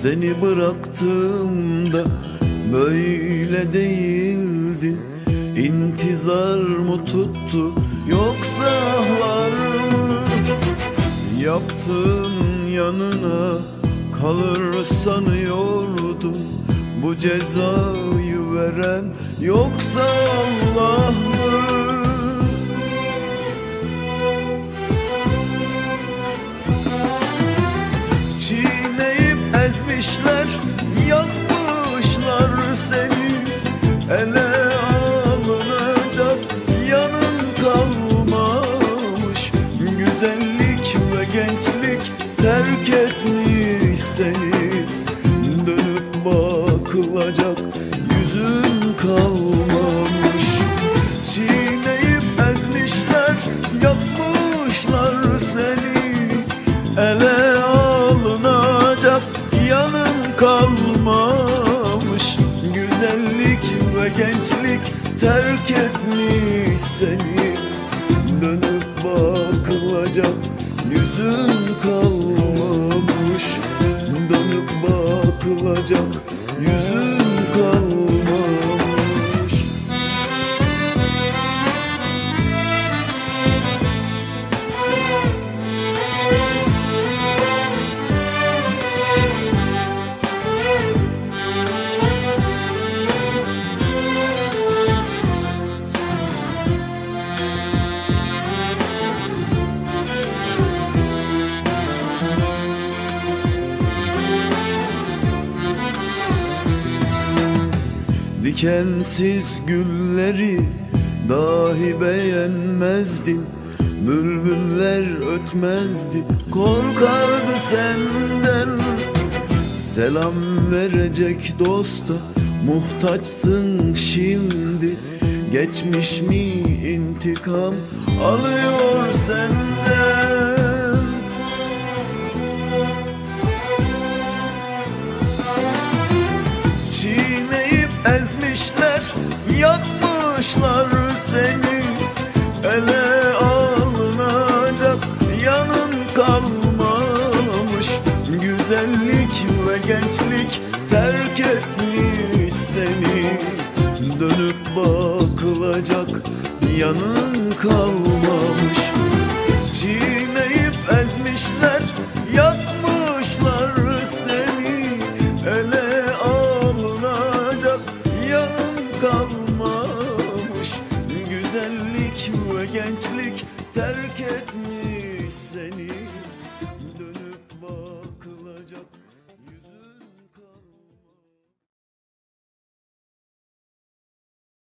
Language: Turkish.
Seni bıraktığımda böyle değildin. İntizar mı tuttu yoksa ahlar mı? Yaptığın yanına kalır sanıyordum. Bu cezayı veren yoksa Allah mı? Çiğneyip ezmişler, yakmışlar seni. Ele alınacak yanın kalmamış. Güzellik ve gençlik terk etmiş seni. Dönüp bakılacak yüzün kalmamış. Çiğneyip ezmişler, yakmışlar seni. Ele alınacak yanın kalmamış. Güzellik ve gençlik terk etmiş seni. Dönüp bakılacak yüzün kalmamış. Dönüp bakılacak yüzün kalmamış. Dikensiz gülleri dahi beğenmezdin. Bülbüller ötmezdi, korkardı senden. Selam verecek dosta muhtaçsın şimdi. Geçmiş mi intikam alıyor senden? Çiğneyip ezmişler, yakmışlar seni. Ele alınacak yanın kalmamış. Güzellik ve gençlik terk etmiş seni. Dönüp bakılacak yanın kalmamış.